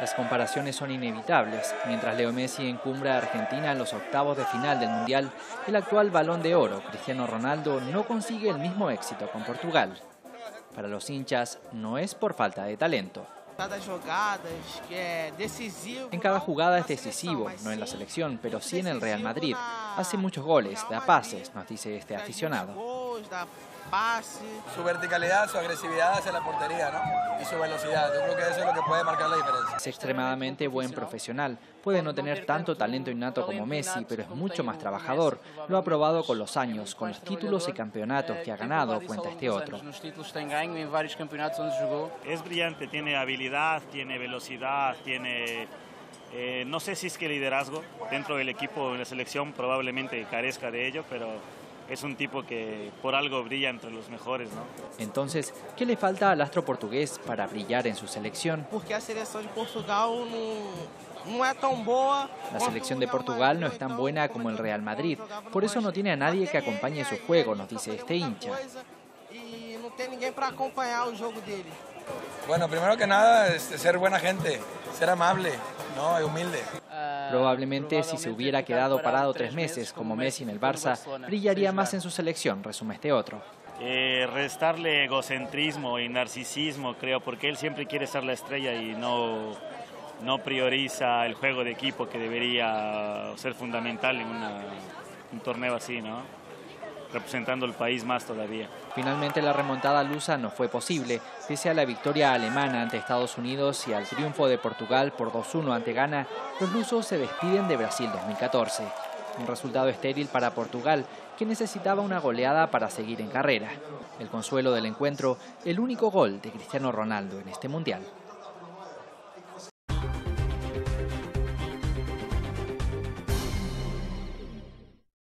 Las comparaciones son inevitables. Mientras Leo Messi encumbra a Argentina en los octavos de final del Mundial, el actual Balón de Oro, Cristiano Ronaldo, no consigue el mismo éxito con Portugal. Para los hinchas, no es por falta de talento. En cada jugada es decisivo, no en la selección, pero sí en el Real Madrid. Hace muchos goles, da pases, nos dice este aficionado. Su verticalidad, su agresividad hacia la portería, ¿no? Y su velocidad. Yo creo que eso es lo que puede marcar la diferencia. Es extremadamente buen profesional. Puede no tener tanto talento innato como Messi, pero es mucho más trabajador. Lo ha probado con los años, con los títulos y campeonatos que ha ganado, cuenta este otro. Es brillante, tiene habilidad, tiene velocidad, tiene... no sé si es que liderazgo dentro del equipo, en la selección probablemente carezca de ello, pero es un tipo que por algo brilla entre los mejores, ¿no? Entonces, ¿qué le falta al astro portugués para brillar en su selección? Porque la selección de Portugal no es tan buena. La selección de Portugal no es tan buena como el Real Madrid. Por eso no tiene a nadie que acompañe su juego, nos dice este hincha. Y no tiene nadie para acompañar el juego dele. Bueno, primero que nada, es ser buena gente, ser amable, ¿no? Y humilde. Probablemente si se hubiera quedado parado 3 meses como Messi en el Barça, brillaría más en su selección, resume este otro. Restarle egocentrismo y narcisismo, creo, porque él siempre quiere ser la estrella y no prioriza el juego de equipo que debería ser fundamental en un torneo así, ¿no? Representando el país más todavía. Finalmente la remontada lusa no fue posible. Pese a la victoria alemana ante Estados Unidos y al triunfo de Portugal por 2-1 ante Ghana, los lusos se despiden de Brasil 2014. Un resultado estéril para Portugal, que necesitaba una goleada para seguir en carrera. El consuelo del encuentro, el único gol de Cristiano Ronaldo en este Mundial.